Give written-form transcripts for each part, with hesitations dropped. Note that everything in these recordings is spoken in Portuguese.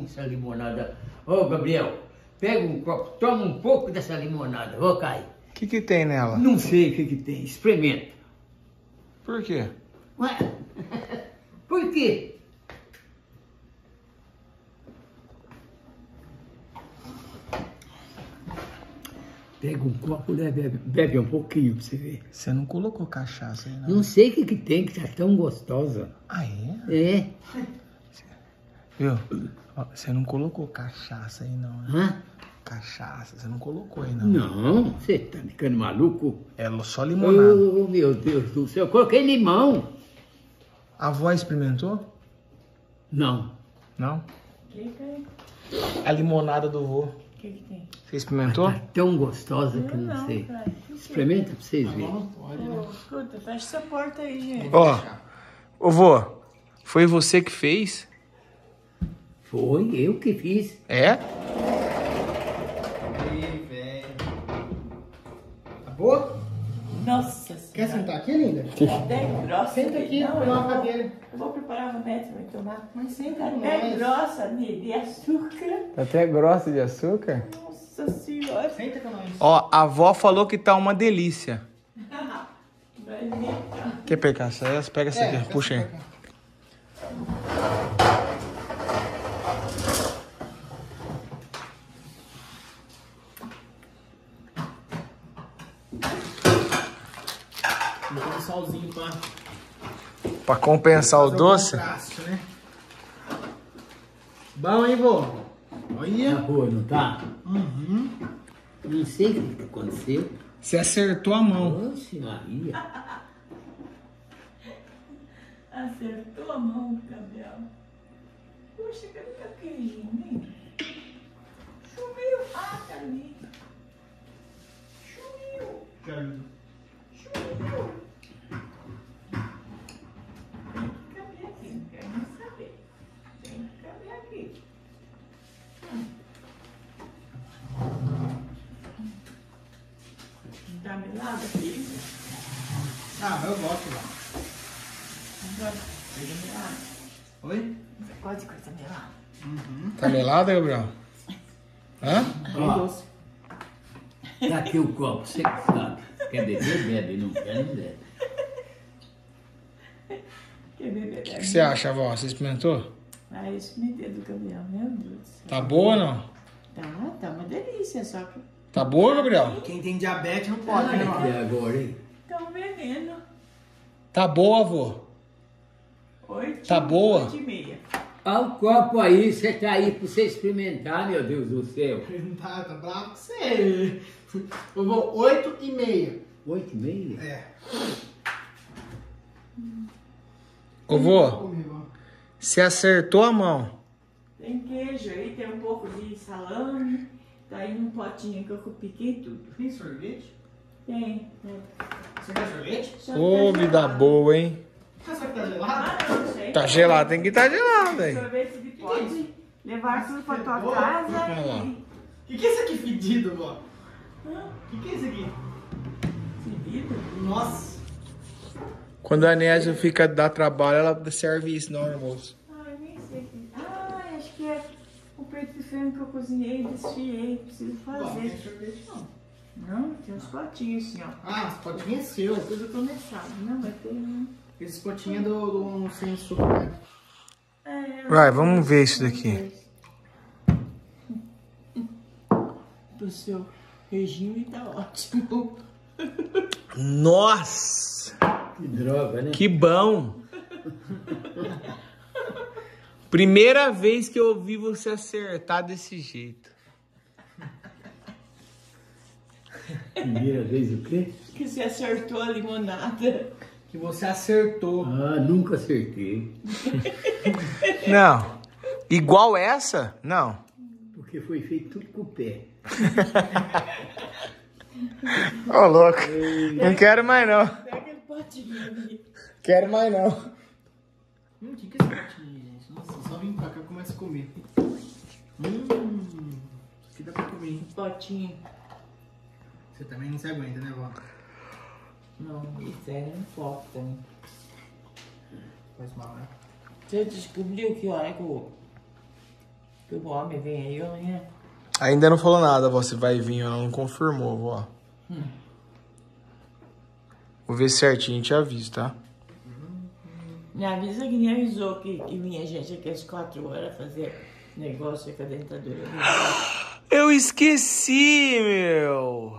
essa limonada. Ô, Gabriel, pega um copo, toma um pouco dessa limonada. Ô, Caio. O que tem nela? Não sei o que tem, experimenta. Por quê? Ué, por quê? Pega um copo, né? Bebe um pouquinho pra você ver. Você não colocou cachaça aí, não? Não sei o que tem, que tá tão gostosa. Ah, é? É. Viu? Ó, você não colocou cachaça aí, não, né? Hã? Cachaça, você não colocou aí, não. Não, você tá ficando maluco? É só limonada. Oh, meu Deus do céu, eu coloquei limão. A avó experimentou? Não. Não? Que tem? A limonada do vô. O que tem? Você experimentou? Tá tão gostosa que eu não sei. cara. Experimenta pra vocês verem. Pô, escuta, fecha essa porta aí, gente. Ó, ô vô, foi você que fez? Foi eu que fiz. É? Aí, velho. Tá boa? Nossa Quer senhora. sentar aqui, linda? Até grossa. Senta aqui, Não, põe eu uma vou- cadeira. Eu vou preparar um remédio, vai tomar. Mas senta com Até nós. grossa de açúcar. Tá até grossa de açúcar? Nossa senhora. Senta com nós. Ó, a avó falou que tá uma delícia. Vai me... Quer pegar essa? Pega essa aqui, puxa aí. Botar um salzinho Pra compensar o fazer um doce? contraste, né? Bom, hein, vô? Tá Olha. boa, não tá? Uhum. Não sei o que aconteceu. Você acertou a mão. Oxe, Maria. Acertou a mão, Gabriel. Puxa, cadê o queijinho, hein? Sumiu. Ah, tá ali. Sumiu. Sumiu. Tem que caber aqui, não quero nem saber. Tem que caber aqui. Não tá melado aqui? Ah, mas eu gosto lá. Não gosta de coisa melada? Oi? Você gosta de coisa melada? Uhum. Tá melada, Gabriel? Hã? Ó, tá aqui o copo, você que sabe. Quer beber, bebe. Não quer, não bebe. Quer beber? O que você acha, avó? Você experimentou? Ah, isso me deu do Gabriel, meu Deus. Tá boa ou não? Tá uma delícia, só que Tá boa, Gabriel? Quem tem diabetes não pode, né, Até mano? agora, hein? tá um veneno. Tá boa, avô? 8, Tá boa? 8h30. Olha o copo aí, você tá aí pra você experimentar, meu Deus do céu. Tá bravo com você. Eu vou 8h30. 8h30? É. Ô, vô, Comigo, você acertou a mão. Tem queijo aí, tem um pouco de salame. Tá aí num potinho que eu piquei tudo. ó. Tem sorvete? Tem. Você quer sorvete? Só que Ô, tá vida gelado. boa, hein? Você tá gelado? Ah, não sei. Tá gelado, tem que estar gelado aí. Sorvete de pote. Levar tudo pra tua Fedor. casa Olha lá. e... Que é isso aqui fedido, vó? Hã? Que é isso aqui? Seguido? Nossa. Quando a Nésia fica dá trabalho, ela serve isso no almoço. Ai, nem sei. Acho que é o peito de frango que eu cozinhei e desfiei. Preciso Vó, não fazer. tem sorvete não. Não, tem uns potinhos assim, ó. Ah, esse potinho é seu. Tudo começado. Não, vai ter um... Esse potinho é do sem açúcar, né? Vai, vamos ver isso daqui. Do seu regime tá ótimo. Nossa, Que droga, né? que bom. Primeira vez que eu ouvi você acertar desse jeito. Primeira vez o quê? Que você acertou a limonada. Que você acertou. Ah, nunca acertei. Não, igual essa? Não. Porque foi feito tudo com o pé. Ô, louco. Não quero mais não. Pega aquele potinho ali. Quero mais não. O que é esse potinho, gente? Nossa, só vim pra cá e começa a comer. Isso aqui dá pra comer, hein? Potinho. Você também não se aguenta, né, vó? Não, isso é um foco também. Faz mal, né? Você descobriu que hora que Que o homem vem aí amanhã. Ainda não falou nada, vó, se vai vir ou não confirmou, vó. Vou ver certinho e te aviso, tá? Me avisa que nem avisou que vinha gente aqui às 4 horas fazer negócio com a dentadura. Eu esqueci, meu!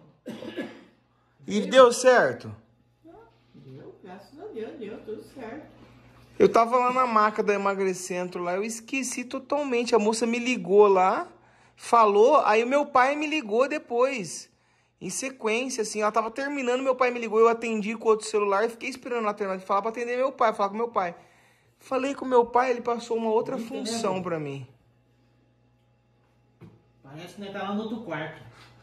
E deu certo? Deu, graças a Deus, deu tudo certo. Eu tava lá na maca da Emagrecentro lá, eu esqueci totalmente. A moça me ligou lá, falou, aí o meu pai me ligou depois. Em sequência, assim, ela tava terminando, meu pai me ligou, eu atendi com outro celular e fiquei esperando ela terminar de falar pra atender meu pai, falar com meu pai. Falei com meu pai, ele passou uma outra função pra mim. Parece que nós tá lá no outro quarto.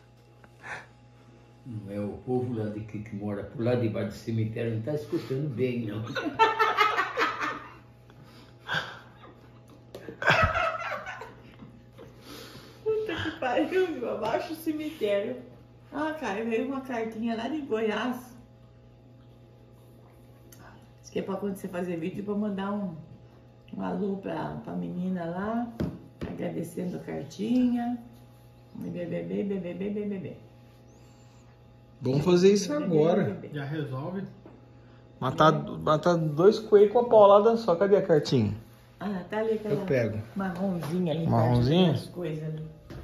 Não é o povo lá de que mora por lá debaixo do cemitério, não tá escutando bem, não. Puta que pariu, viu? Abaixo do cemitério. Ah, cara, veio uma cartinha lá de Goiás. Diz que é pra quando você fazer vídeo, pra mandar um alô pra menina lá, agradecendo a cartinha. Bebê. Vamos fazer isso agora. Já resolve. Matar 2 coelhos com a paulada só. Cadê a cartinha? Ah, tá ali aquela Eu pego. marronzinha ali. Marronzinha? As coisas ali.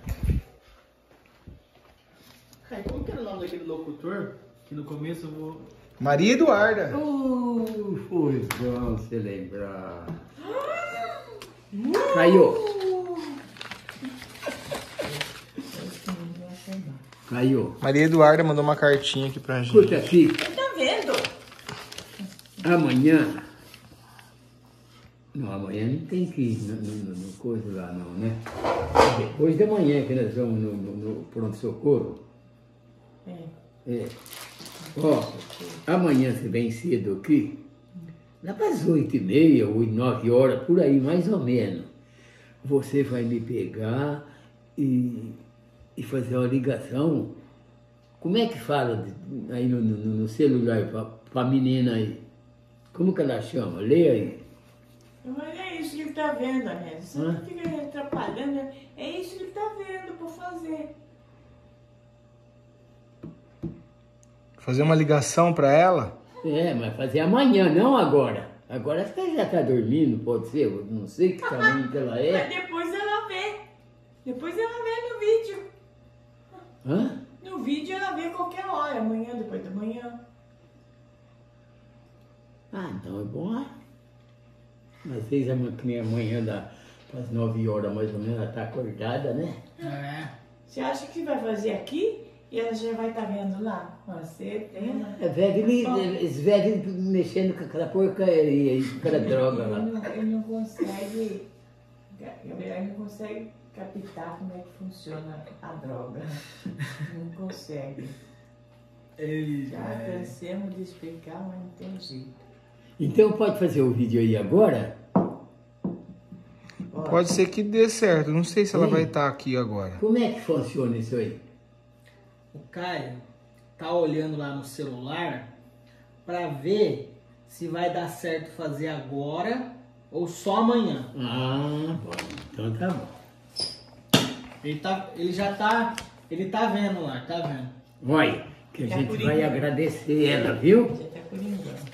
Cara, como que era o nome daquele locutor? Que no começo eu vou... Maria Eduarda. Foi bom você lembrar. Caiu. Caiu. Maria Eduarda mandou uma cartinha aqui pra gente. Escuta aqui. Tá vendo? Amanhã. Não, amanhã não tem que ir no coisa lá, não, né? Depois da manhã que nós vamos no pronto-socorro. É. Ó, amanhã você vem cedo aqui. Lá para as 8h30, 9 horas, por aí, mais ou menos. Você vai me pegar e fazer uma ligação. Como é que fala aí no celular pra menina aí? Como que ela chama? Lê aí. Mas é isso que ele tá vendo, Anésio. Você não fica atrapalhando. Né? É isso que ele tá vendo pra fazer. Fazer uma ligação pra ela? É, mas fazer amanhã, não agora. Agora você já tá dormindo, pode ser? Eu não sei que tamanho que ela é. Mas depois ela vê. Depois ela vê no vídeo. Hã? No vídeo ela vê qualquer hora. Amanhã, depois da manhã. Ah, então é bom. Mas vocês que nem amanhã dá às 9 horas mais ou menos, ela tá acordada, né? É. Você acha que vai fazer aqui e ela já vai estar vendo lá? Você tem. É velho, esse velho mexendo com aquela porcaria aí, com aquela droga lá. Ele não consegue. Ele não consegue captar como é que funciona a droga. Não consegue. Já cansemos de explicar, mas não tem jeito. Então pode fazer o vídeo aí agora? Pode ser que dê certo. Não sei se ela vai estar aqui agora. Como é que funciona isso aí? O Caio tá olhando lá no celular pra ver se vai dar certo fazer agora ou só amanhã. Ah, bom. Então tá bom. Ele tá vendo lá, tá vendo? Olha, que a Tá gente por vai engano. agradecer ela, viu? Você tá por engano.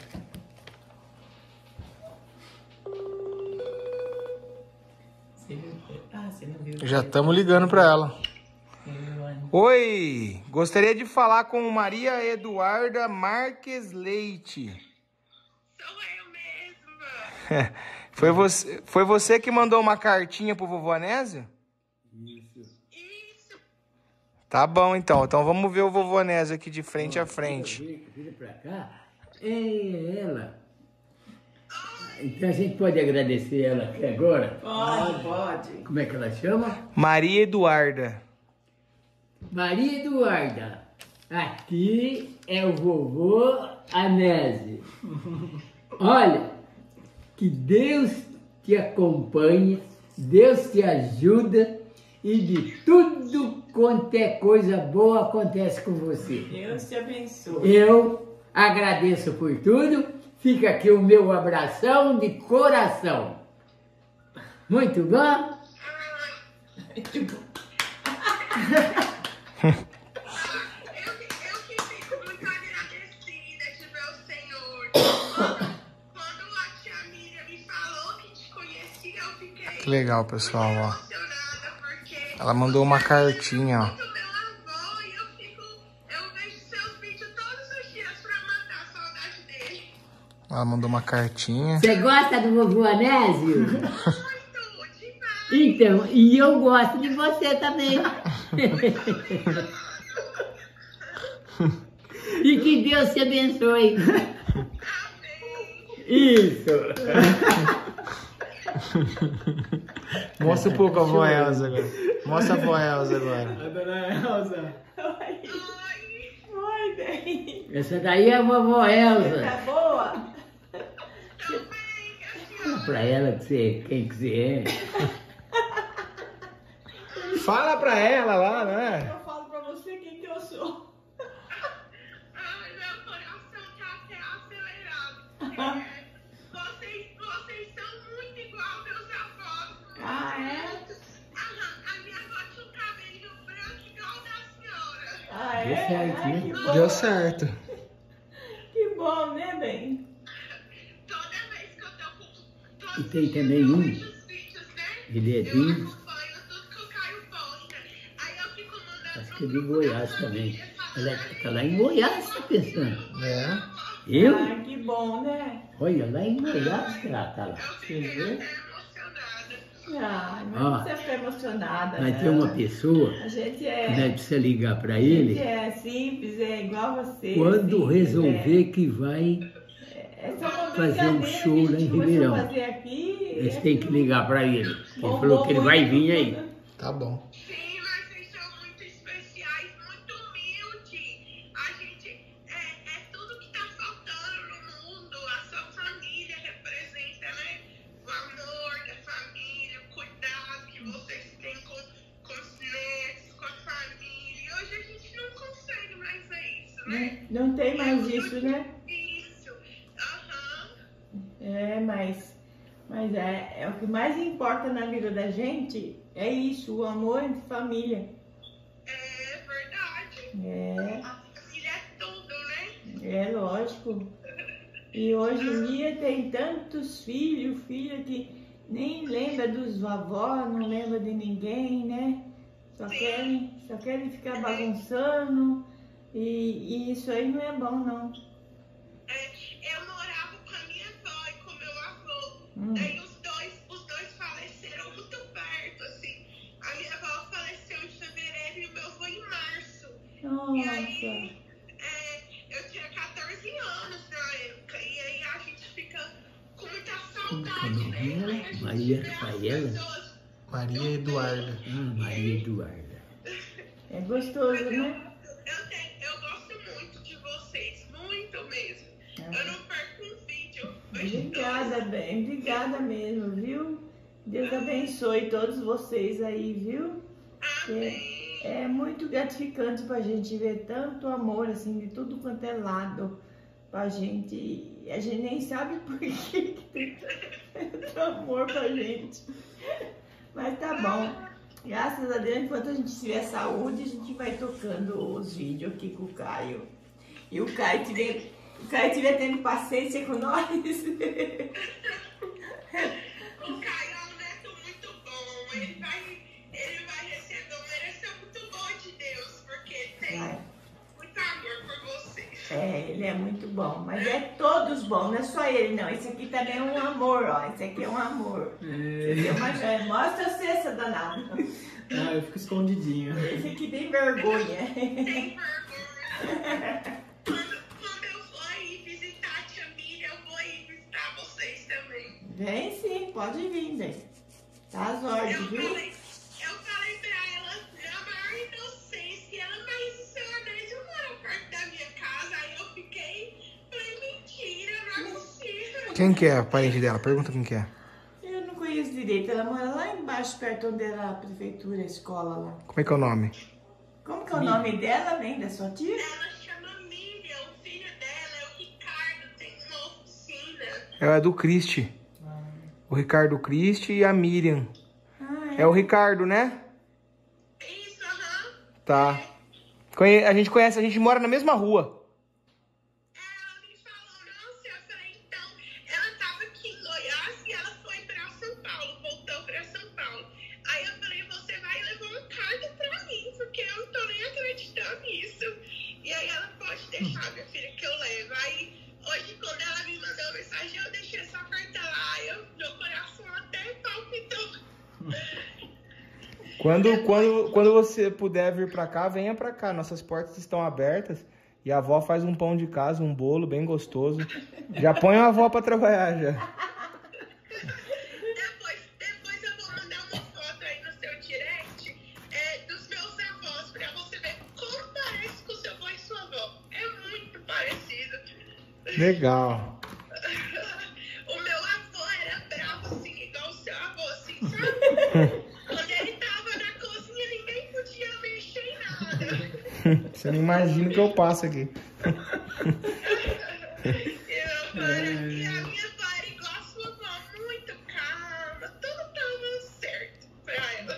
Você viu? Ah, você não viu? Já estamos ligando pra ela. Você viu, Anny? Oi, gostaria de falar com Maria Eduarda Marques Leite. Sou eu mesma. Foi você que mandou uma cartinha pro vovô Anésio? Isso. Tá bom, então. Então vamos ver o vovô Anésio aqui de frente a frente. Vira pra cá. É ela. Então a gente pode agradecer ela aqui agora? Pode. Como é que ela chama? Maria Eduarda. Maria Eduarda. Aqui é o vovô Anésio. Olha, que Deus te acompanhe, Deus te ajuda e de tudo quanto é coisa boa acontece com você. Deus te abençoe. Eu agradeço por tudo. Fica aqui o meu abração de coração. Muito bom? Ah, Eu que fico muito agradecida de ver o Senhor. Quando a tia Miriam me falou que te conhecia, eu fiquei Que legal, pessoal, ó. emocionada, porque Ela mandou uma cartinha, ó. muito meu avô e eu vejo seus vídeos todos os dias pra matar a saudade dele. Ela mandou uma cartinha. Você gosta do vovô Anésio? Muito, demais. Então, e eu gosto de você também. E que Deus te abençoe. Amém. Isso. Mostra um pouco a avó Elza agora. Mostra a avó Elza agora. A dona Elza. Oi, bem. Essa daí é a vovó Elza. Tá boa? Fala pra ela que você, quem que você é. Fala pra ela lá, né? Eu falo pra você quem que eu sou. Ai, meu coração tá até acelerado. Vocês são muito igual meus avós. Ah, é? A minha avó tinha um cabelinho branco igual o da senhora. Ah, Deu é? certo, Ai, né? que bom. Deu certo. Que bom, né, bem? Toda vez que eu tô com E tem também um, os vídeos, né? ele é Eu de, acompanho tudo que o Caio posta. Aí eu fico mandando acho que é de Goiás também. Ela tá lá em Goiás, tá pensando. É. Eu? Ah, que bom, né? Olha, lá em Goiás que ela tá lá. Você vê? emocionada. Ah, Ó, não precisa ficar emocionada. Mas não. tem uma pessoa A gente que é... nós precisa ligar pra A gente ele é simples, é igual você. quando simples, resolver que vai. É só uma fazer um brincadeira show que a lá em gente começou Ribeirão. a fazer aqui. Eles têm que ligar pra ele. Ele falou que ele vai vir aí. Tá bom. Sim, mas vocês são muito especiais, muito humildes. A gente é tudo que tá faltando no mundo. A sua família representa, né? O amor da família, o cuidado que vocês têm com os netos, com a família. E hoje a gente não consegue mais ver isso, né? Não tem mais isso, né? Isso. Aham. É, mas é o que mais importa na vida da gente é isso, o amor entre família. É verdade. É, A família é tudo, né? é lógico. E hoje em dia tem tantos filhos, filha que nem lembra dos avós, não lembra de ninguém, né? Só querem ficar bagunçando e isso aí não é bom, não. Eu morava com a minha avó e com meu avô. Daí os dois faleceram muito perto, assim. A minha avó faleceu em fevereiro e o meu avô em março. E aí, Nossa, eu tinha 14 anos na época. E aí a gente fica com muita Como saudade, é que é? né? Aí a gente Maria vê as Rafaela? pessoas. Maria Eduarda. Maria Eduarda. é gostoso, né? Eu gosto muito de vocês, muito mesmo. Eu não perco um vídeo. Obrigada, bem, obrigada mesmo, viu? Deus abençoe todos vocês aí, viu? É muito gratificante pra gente ver tanto amor, assim, de tudo quanto é lado pra gente. E a gente nem sabe por que tem tanto amor pra gente. Mas tá bom. Graças a Deus, enquanto a gente tiver saúde, a gente vai tocando os vídeos aqui com o Caio. E o Caio tiver tendo paciência com nós. O Caio é um neto muito bom. Ele vai receber uma herança muito boa de Deus, porque tem muito amor por vocês. É, ele é muito bom, mas é todos bons, não é só ele não. Esse aqui também é um amor, ó. Esse aqui é um amor. Esse é uma joia. Mostra você essa danada. Ah, eu fico escondidinho. Esse aqui tem vergonha. Tem vergonha. Quando eu for aí visitar a tia Miriam, eu vou aí visitar vocês também. Vem sim, pode vir, bem. Tá às ordens, Eu viu? falei pra ela, na maior inocência, ela, mas o seu Anésio mora perto da minha casa. Aí eu falei, mentira, não é possível. Quem que é a parente dela? Pergunta quem que é. Eu não conheço direito, ela mora lá embaixo, perto onde era a prefeitura, a escola lá. Como é que é o nome? Como que é o nome dela, bem, da sua tia? Ela chama Miriam, o filho dela é o Ricardo, tem uma oficina. Ela é do Cristi. O Ricardo Cristi e a Miriam. Ah, É o Ricardo, né? Tá. A gente conhece, a gente mora na mesma rua. Ela me falou, nossa, eu falei, então, ela tava aqui em Goiás e ela foi pra São Paulo, voltou pra São Paulo. Aí eu falei, você vai levar um cargo pra mim, porque eu não tô nem acreditando nisso. E aí ela, pode deixar, minha filha, que eu levo. Aí, hoje, quando ela me mandou a mensagem, eu deixei essa carta lá, meu coração até palpitou. Quando você puder vir pra cá, venha pra cá. Nossas portas estão abertas. E a avó faz um pão de casa, um bolo bem gostoso. Já põe a avó pra trabalhar, já. Depois eu vou mandar uma foto aí no seu direct dos meus avós, pra você ver como parece com o seu avô e sua avó. É muito parecido. Legal. O meu avô era bravo, assim, igual o seu avô, assim, sabe? Quando ele tava na cozinha, ninguém podia mexer em nada. Você não imagina o que eu passo aqui. E a minha avó era igual a sua avó, muito calma, tudo tava certo pra ela.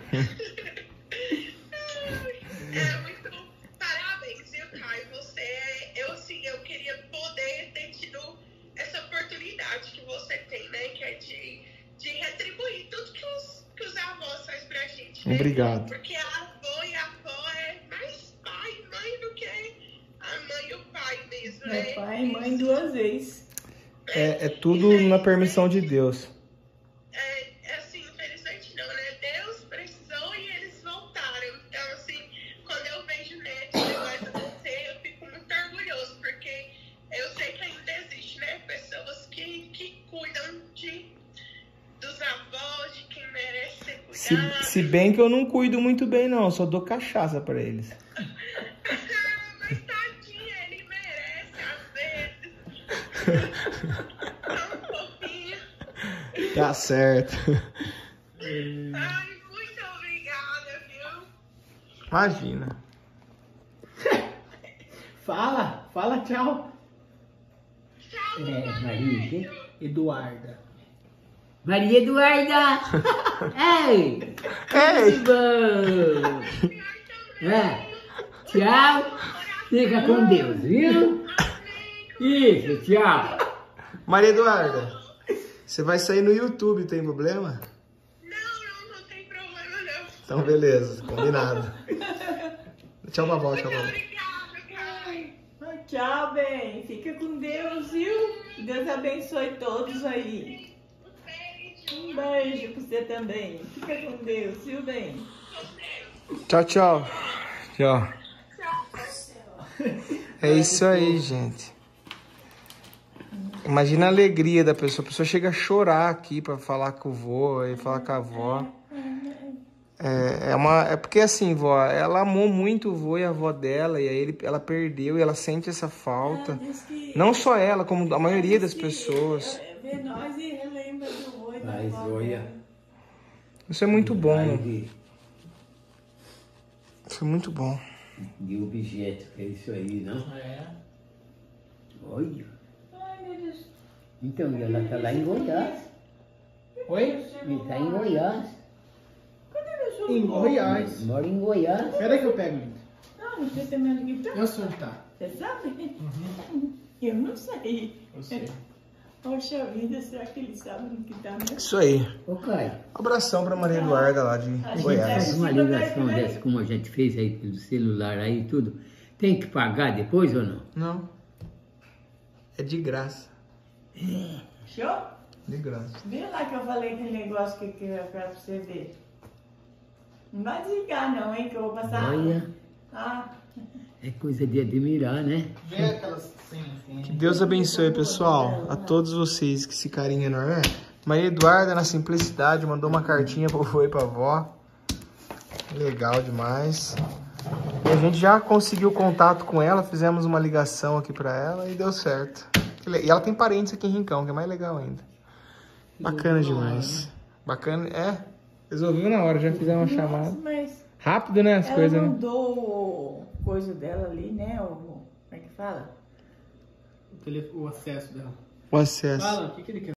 Muito parabéns, viu, Caio? Eu queria poder ter tido essa oportunidade que você tem, né? Que é de retribuir tudo que os avós fazem pra gente, né? Obrigado. Porque a avó e a avó é mais pai e mãe do que a mãe e o pai mesmo, né? É pai e mãe 2 vezes. É tudo na permissão de Deus. Assim, infelizmente não, né? Deus precisou e eles voltaram. Então, assim, quando eu vejo netos iguais a você, eu fico muito orgulhoso, porque eu sei que ainda existe, né? Pessoas que cuidam dos avós, de quem merece ser cuidado. Se bem que eu não cuido muito bem, não. Eu só dou cachaça pra eles. Mas tadinha, ele merece, às vezes. Tão fofinho. Tá certo. Ai, muito obrigada, viu? Imagina. Fala, tchau. Tchau, Maria, quem? Eduarda. Maria Eduarda! Ei! Tudo bom? Tchau! Fica com Deus, viu? Isso, tchau! Maria Eduarda, você vai sair no YouTube, tem problema? Não tem problema, não. Então, beleza, combinado. Tchau, vovó, tchau, vovó. Obrigada, Caio. Tchau, bem. Fica com Deus, viu? Deus abençoe todos aí. Um beijo pra você também. Fica com Deus, viu, bem? Tchau, tchau. Tchau. É isso aí, gente. Imagina a alegria da pessoa. A pessoa chega a chorar aqui pra falar com o vô e falar com a avó. É porque assim, vó, ela amou muito o vô e a avó dela, e aí ela perdeu e ela sente essa falta. Não só ela, como a maioria das pessoas. Vê nós e relembra do vô e da Mas avó olha. dela. Isso é muito bom. Aí, Isso é muito bom. de objeto, que é isso aí, não? Olha. Ai, meu Deus. Então, ela está lá em Goiás. Oi? Ele está em Goiás. Em Goiás. Mora em Goiás. Espera que eu pego. Não sei se é minha guitarra. Eu sou tá. Você sabe? Eu não sei. Eu sei. Poxa vida, será que ele sabe no que tá mesmo? Isso aí. Ô, Caio, Um abração pra Maria Eduarda lá de Goiás. faz uma ligação dessa, como a gente fez aí pelo celular aí e tudo. Tem que pagar depois ou não? Não. É de graça. Show? De graça. Viu lá que eu falei aquele negócio que eu quero pra você ver? Não vai desligar não, hein, que eu vou passar. Olha, Ah, é coisa de admirar, né? Vê aquelas cenas. Que Deus abençoe, pessoal. A todos vocês que esse carinho enorme. Maria Eduarda, na simplicidade, mandou uma cartinha pro vô e pra avó. Legal demais. E a gente já conseguiu contato com ela, fizemos uma ligação aqui pra ela e deu certo. E ela tem parentes aqui em Rincão, que é mais legal ainda. Bacana demais. Bacana, resolveu na hora, já fizemos uma chamada. mas Rápido, né, as ela coisas, né? mandou o coisa dela ali, né? Como é que fala? O acesso dela. O acesso. Fala, o que ele quer?